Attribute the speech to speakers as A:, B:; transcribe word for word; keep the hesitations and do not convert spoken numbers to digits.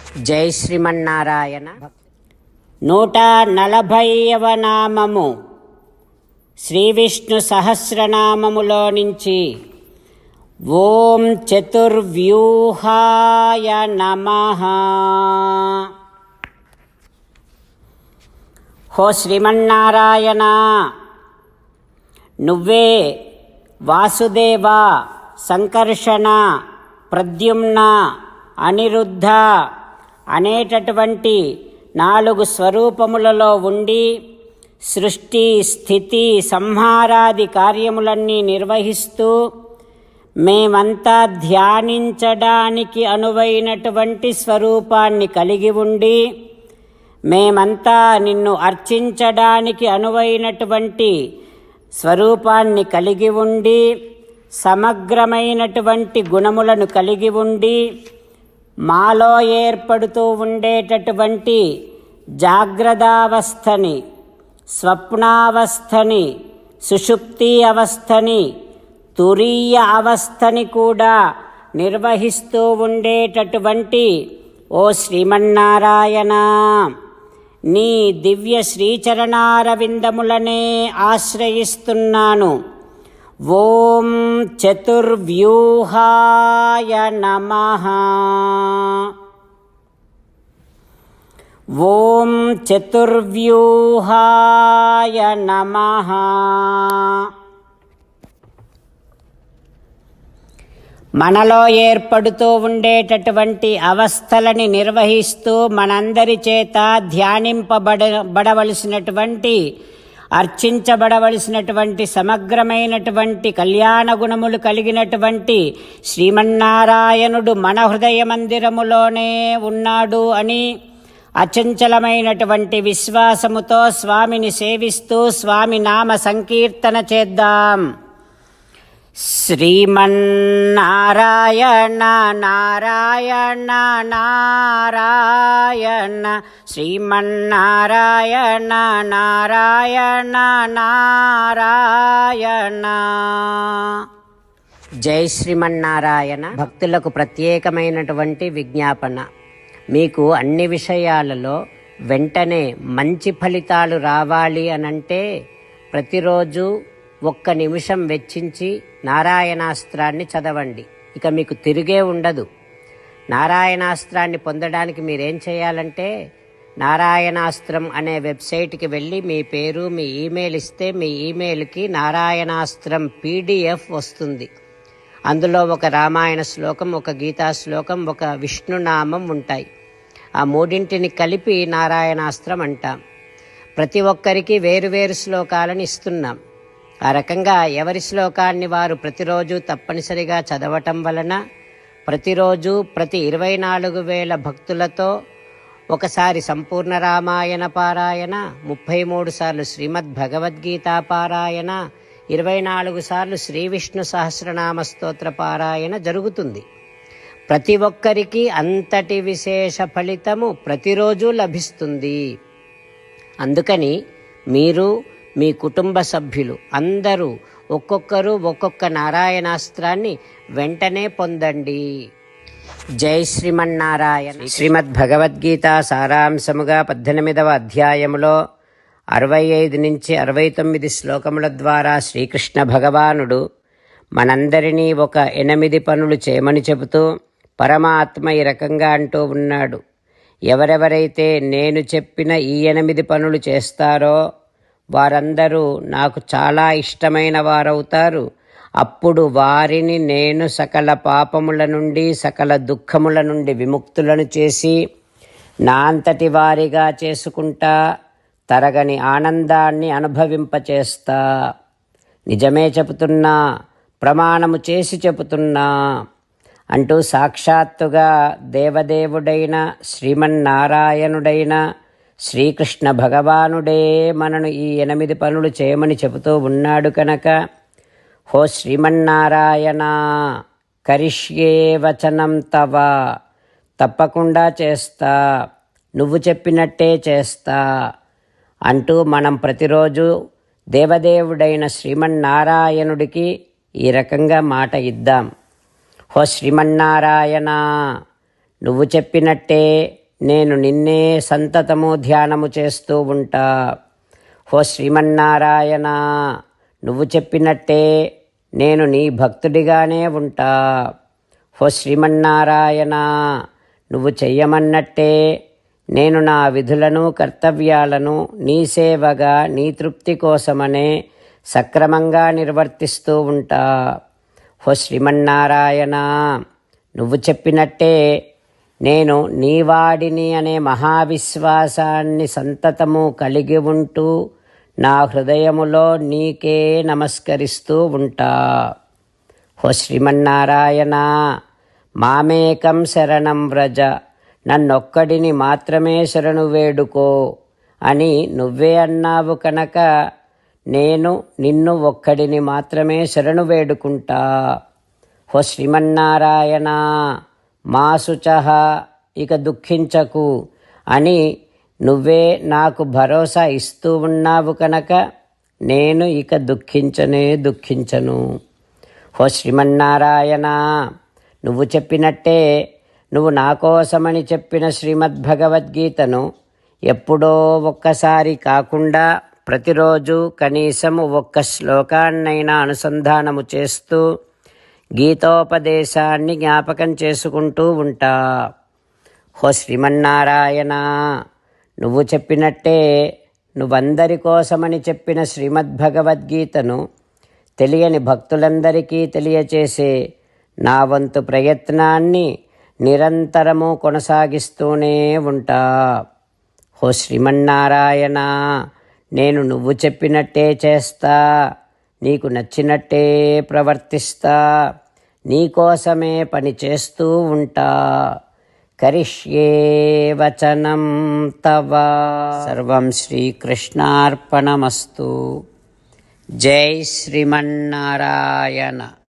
A: జై శ్రీమన్నారాయణ. నూట నలభైవ నామము శ్రీ విష్ణు సహస్రనామములో నుంచి ఓం చతుర్వ్యూహాయ నమః. హో శ్రీమన్నారాయణ, నువ్వే వాసుదేవ, సంకర్షణ, ప్రద్యుమ్న, అనిరుద్ధ అనేటటువంటి నాలుగు స్వరూపములలో ఉండి సృష్టి, స్థితి, సంహారాది కార్యములన్నీ నిర్వహిస్తూ మేమంతా ధ్యానించడానికి అనువైనటువంటి స్వరూపాన్ని కలిగి ఉండి మేమంతా నిన్ను అర్చించడానికి అనువైనటువంటి స్వరూపాన్ని కలిగి ఉండి సమగ్రమైనటువంటి గుణములను కలిగి ఉండి మాలో ఏర్పడుతూ ఉండేటటువంటి జాగ్రత్తావస్థని, స్వప్నావస్థని, సుషుప్తి అవస్థని, తురీయ అవస్థని కూడా నిర్వహిస్తూ ఉండేటటువంటి ఓ శ్రీమన్నారాయణ, నీ దివ్య శ్రీచరణారవిందములనే ఆశ్రయిస్తున్నాను. ఓం చతుర్వ్యూహాయ నమః. ఓం చతుర్వ్యూహాయ నమః. మనలో ఏర్పడుతూ ఉండేటటువంటి అవస్థలని నిర్వహిస్తూ మనందరి చేత ధ్యానింపబడ బడవలసినటువంటి అర్చించబడవలసినటువంటి సమగ్రమైనటువంటి కళ్యాణ గుణములు కలిగినటువంటి శ్రీమన్నారాయణుడు మన హృదయ మందిరములోనే ఉన్నాడు అని అచంచలమైనటువంటి విశ్వాసముతో స్వామిని సేవిస్తూ స్వామి నామ సంకీర్తన చేద్దాం. శ్రీమన్నారాయణ నారాయణ నారాయణ, శ్రీమన్నారాయణ నారాయణ నారాయణ. జై శ్రీమన్నారాయణ. భక్తులకు ప్రత్యేకమైనటువంటి విజ్ఞాపన. మీకు అన్ని విషయాలలో వెంటనే మంచి ఫలితాలు రావాలి అనంటే ప్రతిరోజు ఒక్క నిమిషం వెచ్చించి నారాయణాస్త్రాన్ని చదవండి. ఇక మీకు తిరిగే ఉండదు. నారాయణాస్త్రాన్ని పొందడానికి మీరేం చేయాలంటే నారాయణాస్త్రం అనే వెబ్సైట్కి వెళ్ళి మీ పేరు, మీ ఈమెయిల్ ఇస్తే మీ ఈమెయిల్కి నారాయణాస్త్రం పీడిఎఫ్ వస్తుంది. అందులో ఒక రామాయణ శ్లోకం, ఒక గీతా శ్లోకం, ఒక విష్ణునామం ఉంటాయి. ఆ మూడింటిని కలిపి నారాయణాస్త్రం అంటాం. ప్రతి ఒక్కరికి వేరువేరు శ్లోకాలను ఇస్తున్నాం. ఆ రకంగా ఎవరి శ్లోకాన్ని వారు ప్రతిరోజు తప్పనిసరిగా చదవటం వలన ప్రతిరోజు ప్రతి ఇరవై నాలుగు వేల భక్తులతో ఒకసారి సంపూర్ణ రామాయణ పారాయణ, ముప్పై మూడు సార్లు శ్రీమద్ భగవద్గీత పారాయణ, ఇరవై నాలుగు సార్లు శ్రీ విష్ణు సహస్రనామ స్తోత్ర పారాయణ జరుగుతుంది. ప్రతి ఒక్కరికి అంతటి విశేష ఫలితము ప్రతిరోజు లభిస్తుంది. అందుకని మీరు, మీ కుటుంబ సభ్యులు అందరూ ఒక్కొక్కరు ఒక్కొక్క నారాయణాస్త్రాన్ని వెంటనే పొందండి. జై శ్రీమన్నారాయణ. శ్రీమద్ భగవద్గీత సారాంశముగా పద్దెనిమిదవ అధ్యాయములో అరవై ఐదు నుంచి అరవై తొమ్మిది శ్లోకముల ద్వారా శ్రీకృష్ణ భగవానుడు మనందరినీ ఒక ఎనిమిది పనులు చేయమని చెబుతూ పరమాత్మ ఈ రకంగా అంటూ ఉన్నాడు. ఎవరెవరైతే నేను చెప్పిన ఈ ఎనిమిది పనులు చేస్తారో వారందరూ నాకు చాలా ఇష్టమైన వారవుతారు. అప్పుడు వారిని నేను సకల పాపముల నుండి, సకల దుఃఖముల నుండి విముక్తులను చేసి నా అంతటి వారిగా చేసుకుంటా, తరగని ఆనందాన్ని అనుభవింపచేస్తా. నిజమే చెబుతున్నా, ప్రమాణము చేసి చెబుతున్నా అంటూ సాక్షాత్తుగా దేవదేవుడైన శ్రీమన్నారాయణుడైన శ్రీకృష్ణ భగవానుడే మనను ఈ ఎనిమిది పనులు చేయమని చెబుతూ ఉన్నాడు కనుక హో శ్రీమన్నారాయణ, కరిష్యే వచనం తవ, తప్పకుండా చేస్తా, నువ్వు చెప్పినట్టే చేస్తా అంటూ మనం ప్రతిరోజు దేవదేవుడైన శ్రీమన్నారాయణుడికి ఈ రకంగా మాట ఇద్దాం. హో శ్రీమన్నారాయణ, నువ్వు చెప్పినట్టే నేను నిన్నే సంతతము ధ్యానము చేస్తూ ఉంటా. ఓ శ్రీమన్నారాయణ, నువ్వు చెప్పినట్టే నేను నీ భక్తుడిగానే ఉంటా. ఓ శ్రీమన్నారాయణ, నువ్వు చెయ్యమన్నట్టే నేను నా విధులను కర్తవ్యాలను నీ సేవగా నీ తృప్తి కోసమనే సక్రమంగా నిర్వర్తిస్తూ ఉంటా. ఓ శ్రీమన్నారాయణ, నువ్వు చెప్పినట్టే నేను నీవాడిని అనే మహావిశ్వాసాన్ని సంతతము కలిగి ఉంటూ నా హృదయములో నీకే నమస్కరిస్తూ ఉంటా. ఓ శ్రీమన్నారాయణ, మామేకం శరణం వ్రజ, నన్నొక్కడిని మాత్రమే శరణు వేడుకో అని నువ్వే అన్నావు కనుక నేను నిన్ను ఒక్కడిని మాత్రమే శరణు వేడుకుంటా. ఓ శ్రీమన్నారాయణ, మా శుచః, ఇక దుఃఖించకు అని నువ్వే నాకు భరోసా ఇస్తూ ఉన్నావు కనుక నేను ఇక దుఃఖించనే దుఃఖించను. ఓ శ్రీమన్నారాయణ, నువ్వు చెప్పినట్టే నువ్వు నా కోసమని చెప్పిన శ్రీమద్భగవద్గీతను ఎప్పుడో ఒక్కసారి కాకుండా ప్రతిరోజు కనీసము ఒక్క శ్లోకాన్నైనా అనుసంధానము చేస్తూ గీతోపదేశాన్ని జ్ఞాపకం చేసుకుంటూ ఉంటా. ఓ శ్రీమన్నారాయణ, నువ్వు చెప్పినట్టే నువ్వందరి కోసమని చెప్పిన శ్రీమద్భగవద్గీతను తెలియని భక్తులందరికీ తెలియచేసే నా వంతు ప్రయత్నాన్ని నిరంతరము కొనసాగిస్తూనే ఉంటా. ఓ శ్రీమన్నారాయణ, నేను నువ్వు చెప్పినట్టే చేస్తా, నీకు నచ్చినట్టే ప్రవర్తిస్తా, నీకోసమే పని చేస్తూ ఉంటా. కరిష్యే వచనం తవ. సర్వం శ్రీకృష్ణార్పణమస్తు. జై శ్రీమన్నారాయణ.